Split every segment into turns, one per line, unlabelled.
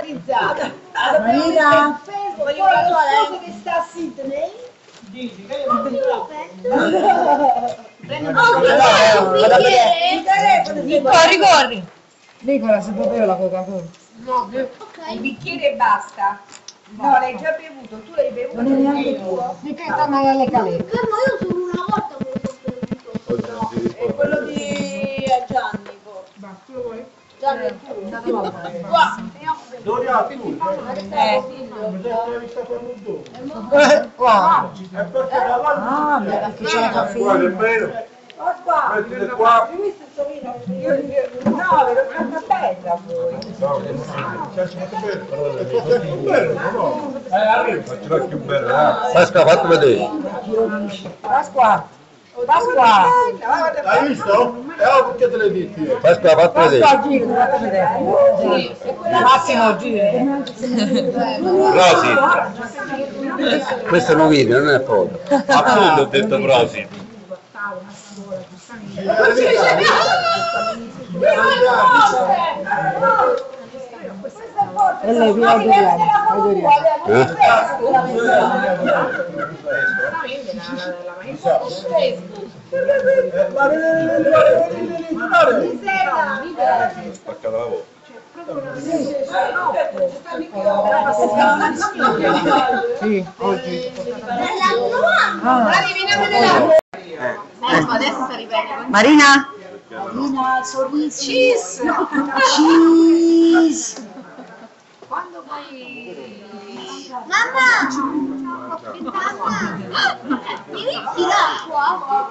organizzata.
Marina,
Poi lo sposo che sta a Sydney.
Corri, corri. Nicola, se bevo la Coca-Cola.
No, un bicchiere e basta. No, l'hai già bevuto, tu l'hai bevuto.
Non è neanche tuo. Di che sta mai alle calette?
Ma io solo una volta me lo so bevuto.
No, è quello di Gianni. Gianni è tuo. Qua.
Doria, tu?
Qua.
È perché davanti.
Ah, perché c'è la caffeina.
Guarda, è bello. Mettile qua.
No, ve l'ho fatta bella voi.
Faccela più bella. Pasqua, fatto vedere.
Pasqua. Pasqua.
Hai visto? Perché te le dici? Pasqua, fatto
Pasqua,
vedere.
giro, fatti vedere. Massimo, giro.
Rosi. Questo non video, non è foto. Appunto ho detto Rosi.
E lei vi adoriamo.
Spaccata la voce.
Sì, oggi.
Adesso sta ripetere.
Marina?
Marina, sorrisi.
Cheese.
Cheese.
Quando poi... Mamma! Mi metti l'acqua?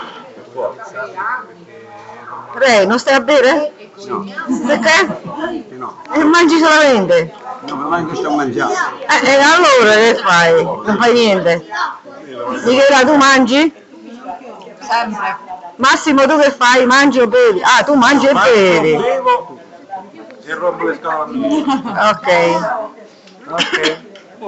Pre, non stai a bere?
No.
Perché?
No.
E mangi solamente?
No, ma manco sto mangiando.
E allora che fai? Non fai niente? Michela, tu mangi?
Sempre.
Massimo, tu che fai? Mangi o bevi? Ah, tu mangi e bevi.
Bevo e rompo le scale mie.
Ok. Ok.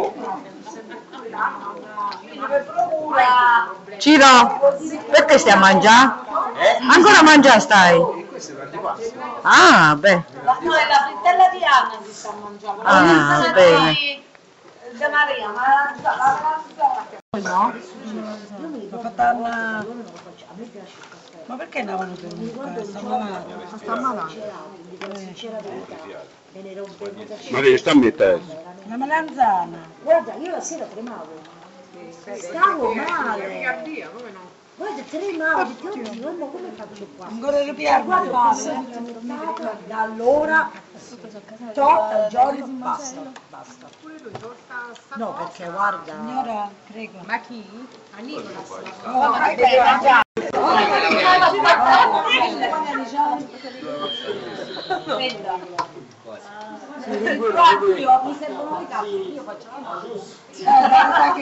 Ciro, perché stai a mangiare? Ancora a mangiare stai? Ah, beh.
No, è la frittella di Anna che sta mangiando.
Ah, bene.
Di Maria, ma la
No? L'ho fatta una... Ma perché non avevano tenuta? Sta malata. Sta malata.
Maria, sta a mettere.
La melanzana.
Guarda, io la sera tremavo. Stavo male. Guarda, tremavo, dico, oddio, come faccio qua?
Ancora le piante.
Guarda, da allora, dal giorno, basta. No, perché guarda...
Signora, prego.
Ma chi? A Nicola.
Io mi servono le carte, io faccio la mano.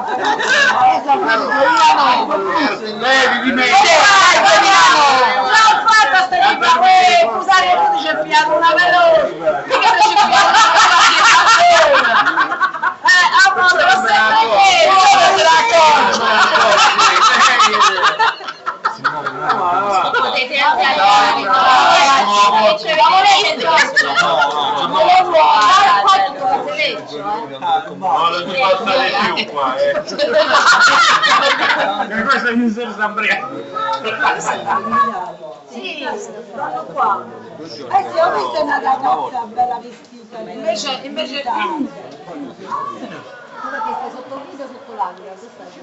Levi di me.
L'ho fatta sta ripa, vuoi usare tu dice piano una veloce. Mica dice piano una veloce. Amore, lo sai che io te la potete andare
No, non mi passare più qua, Questo mi sono sempre.
Sì, stanno qua. Sì, ho visto una ragazza bella vestita. Invece
Perché stai sotto il viso, sotto l'anima,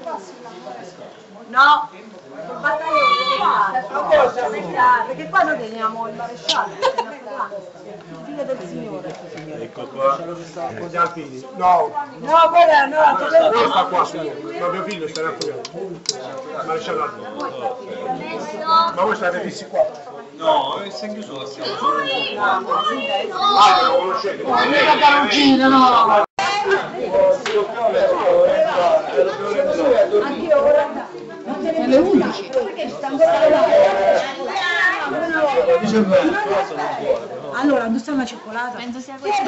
no, il battaglione, perché qua noi teniamo il maresciallo, il figlio del signore.
Ecco qua.
No, quella no,
Non sta qua, proprio figlio sta qui. Maresciallo Aldo. Ma voi state fissi qua? No, è sempre chiuso la strada. Ah, lo conoscete?
no. Anch'io vorrei andare.
Alle 11.
Perché sta ancora là?
Allora, dove sta una cioccolata?
penso sia questo.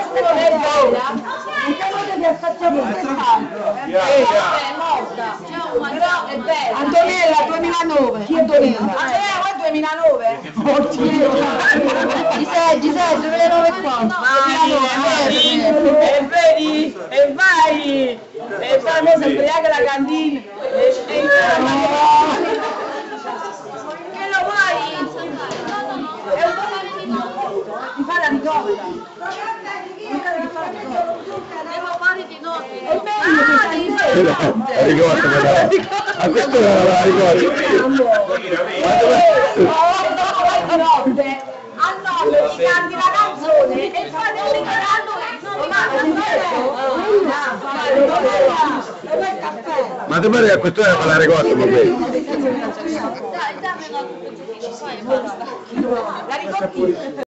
Ciao. però è bello.
Antonella 2009. Chi è Antonella?
Andrea, è 2009?
Giselle, 2009 qua.
E vedi, e vai, e poi mo si ubriaca la cantina, e che lo vuoi? È un po' ti fa la ricotta. Devo fare di notte. È meglio che
La ricordo, ma questo era la ricordo.
a nome ti canti la canzone e fate un
Ma te pare che a quest'ora fa la ricordo, ma
Dai, dammi una cosa che ci fai, basta. La ricotta.